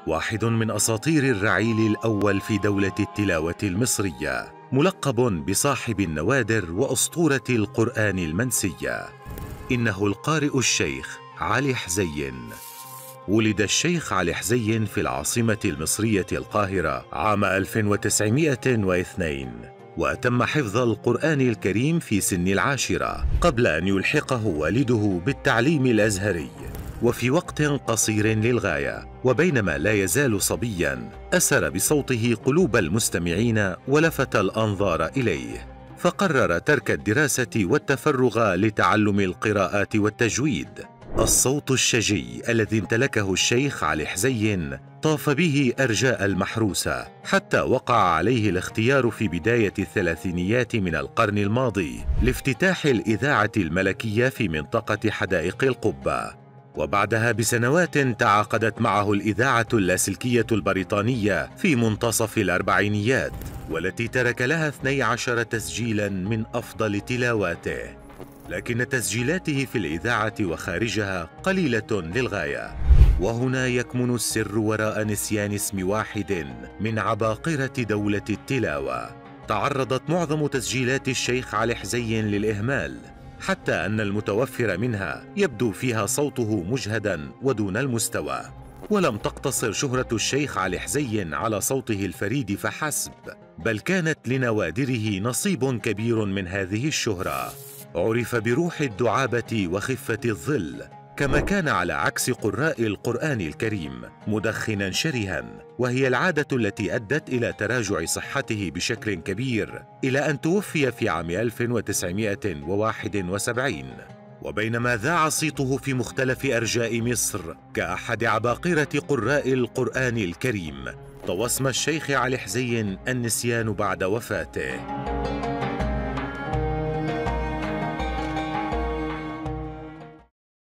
واحد من أساطير الرعيل الأول في دولة التلاوة المصرية، ملقب بصاحب النوادر وأسطورة القرآن المنسية. إنه القارئ الشيخ علي حزين. ولد الشيخ علي حزين في العاصمة المصرية القاهرة عام 1902، وأتم حفظ القرآن الكريم في سن 10 قبل أن يلحقه والده بالتعليم الأزهري، وفي وقت قصير للغاية. وبينما لا يزال صبياً، أسر بصوته قلوب المستمعين ولفت الأنظار إليه، فقرر ترك الدراسة والتفرغ لتعلم القراءات والتجويد. الصوت الشجي الذي امتلكه الشيخ علي حزين طاف به أرجاء المحروسة، حتى وقع عليه الاختيار في بداية الثلاثينيات من القرن الماضي لافتتاح الإذاعة الملكية في منطقة حدائق القبة. وبعدها بسنوات تعاقدت معه الإذاعة اللاسلكية البريطانية في منتصف الأربعينيات، والتي ترك لها 12 تسجيلاً من أفضل تلاواته. لكن تسجيلاته في الإذاعة وخارجها قليلة للغاية، وهنا يكمن السر وراء نسيان اسم واحد من عباقرة دولة التلاوة. تعرضت معظم تسجيلات الشيخ علي حزين للإهمال، حتى أن المتوفر منها يبدو فيها صوته مجهداً ودون المستوى. ولم تقتصر شهرة الشيخ علي حزين على صوته الفريد فحسب، بل كانت لنوادره نصيب كبير من هذه الشهرة. عرف بروح الدعابة وخفة الظل، كما كان على عكس قراء القرآن الكريم مدخناً شرها، وهي العادة التي أدت إلى تراجع صحته بشكل كبير، إلى أن توفي في عام 1971. وبينما ذاع صيته في مختلف أرجاء مصر كأحد عباقرة قراء القرآن الكريم، طوى اسم الشيخ علي حزين النسيان بعد وفاته.